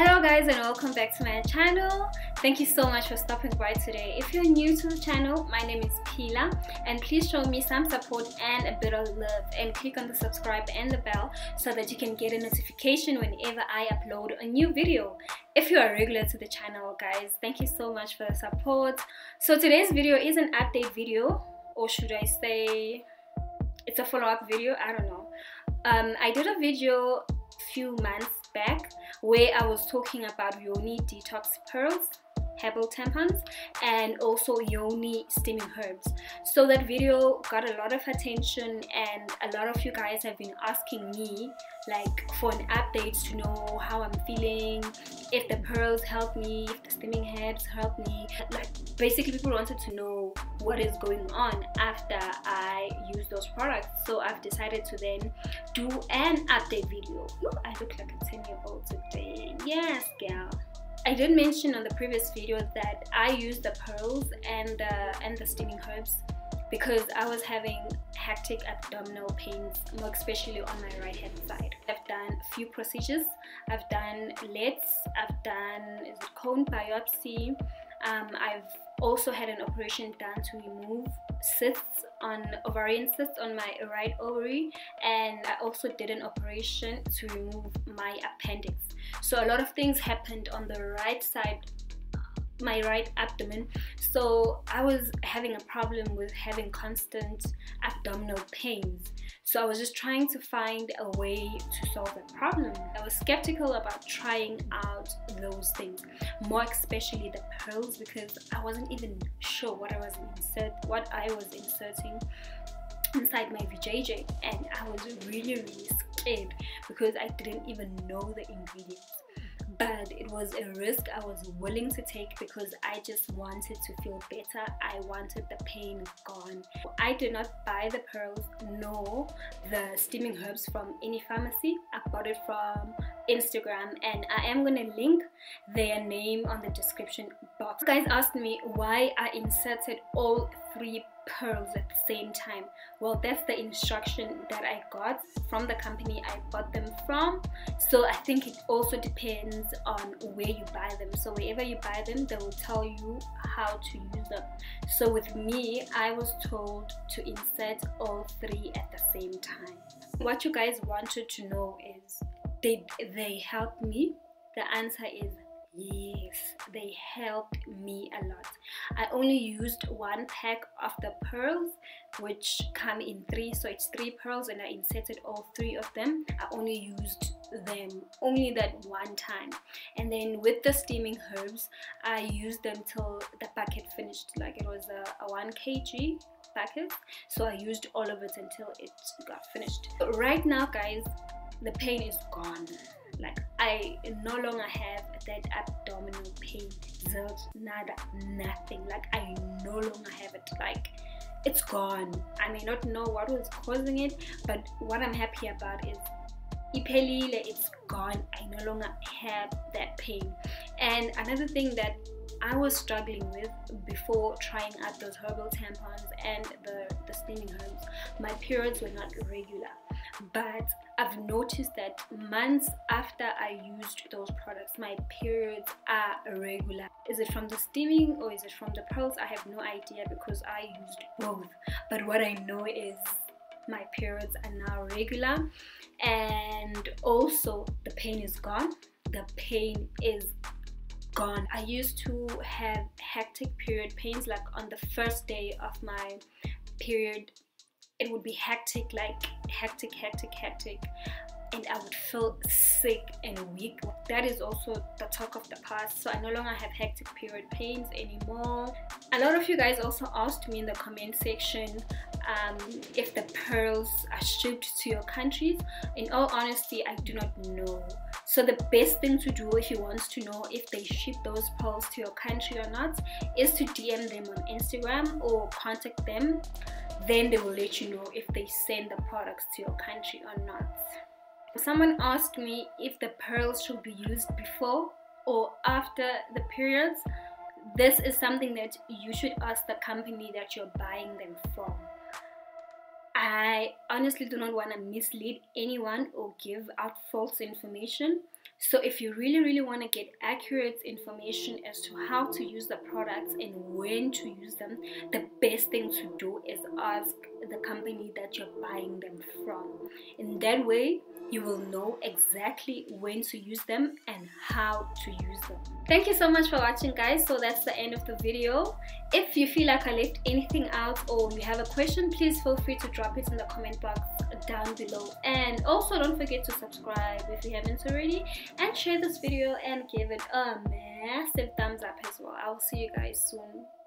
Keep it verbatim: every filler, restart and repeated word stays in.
Hello guys, and welcome back to my channel. Thank you so much for stopping by today. If you're new to the channel, my name is Phila, and please show me some support and a bit of love and click on the subscribe and the bell so that you can get a notification whenever I upload a new video. If you are regular to the channel, guys, thank you so much for the support. So today's video is an update video, or should I say it's a follow-up video? I don't know. um, I did a video a few months back where I was talking about yoni detox pearls, herbal tampons, and also yoni steaming herbs. So that video got a lot of attention, and a lot of you guys have been asking me like for an update to know how I'm feeling, if the pearls help me, if the steaming herbs help me. Like basically people wanted to know what is going on after I use those products. So I've decided to then do an update video. Ooh, I look like a ten year old today. Yes, girl. I did mention on the previous video that I used the pearls and the, and the steaming herbs because I was having hectic abdominal pains, more especially on my right hand side. I've done a few procedures. I've done L E Ts, I've done is it cone biopsy. Um, I've also had an operation done to remove cysts on ovarian cysts on my right ovary, and I also did an operation to remove my appendix. So a lot of things happened on the right side, my right abdomen. So I was having a problem with having constant abdominal pains. So I was just trying to find a way to solve the problem. I was skeptical about trying out those things, more especially the pearls, because I wasn't even sure what I was insert what I was inserting inside my V J J, and I was really really scared because I didn't even know the ingredients. But it was a risk I was willing to take because I just wanted to feel better. I wanted the pain gone. I did not buy the pearls nor the steaming herbs from any pharmacy. I bought it from Instagram, and I am going to link their name on the description box. You guys asked me why I inserted all three pearls at the same time. Well, that's the instruction that I got from the company I bought them from. So I think it also depends on where you buy them. So wherever you buy them, they will tell you how to use them. So with me, I was told to insert all three at the same time. What you guys wanted to know is, did they help me? The answer is yes, they helped me a lot. I only used one pack of the pearls, which come in three, so it's three pearls, and I inserted all three of them. I only used them only that one time, and then with the steaming herbs, I used them till the packet finished. Like it was a, a one kilogram packet, so I used all of it until it got finished. But right now, guys, the pain is gone. Like I no longer have that abdominal pain. Zilch, nada, nothing. Like I no longer have it. Like it's gone. I may not know what was causing it, but what I'm happy about is iphelile, it's gone. I no longer have that pain. And another thing that I was struggling with before trying out those herbal tampons and the, the steaming herbs, my periods were not regular. But I've noticed that months after I used those products, my periods are regular. Is it from the steaming or is it from the pearls? I have no idea because I used both. But what I know is my periods are now regular, and also the pain is gone. The pain is gone. I used to have hectic period pains. Like on the first day of my period, it would be hectic, like hectic, hectic, hectic, and I would feel sick and weak. That is also the talk of the past, so I no longer have hectic period pains anymore. A lot of you guys also asked me in the comment section um, if the pearls are shipped to your countries. In all honesty, I do not know. So the best thing to do if you want to know if they ship those pearls to your country or not is to D M them on Instagram or contact them. Then they will let you know if they send the products to your country or not. Someone asked me if the pearls should be used before or after the periods. This is something that you should ask the company that you're buying them from. I honestly do not want to mislead anyone or give out false information. So if you really really want to get accurate information as to how to use the products and when to use them, the best thing to do is ask the company that you're buying them from. In that way you will know exactly when to use them and how to use them. Thank you so much for watching, guys. So that's the end of the video. If you feel like I left anything out or you have a question, please feel free to drop it in the comment box down below. And also don't forget to subscribe if you haven't already, and share this video and give it a massive thumbs up as well. I'll see you guys soon.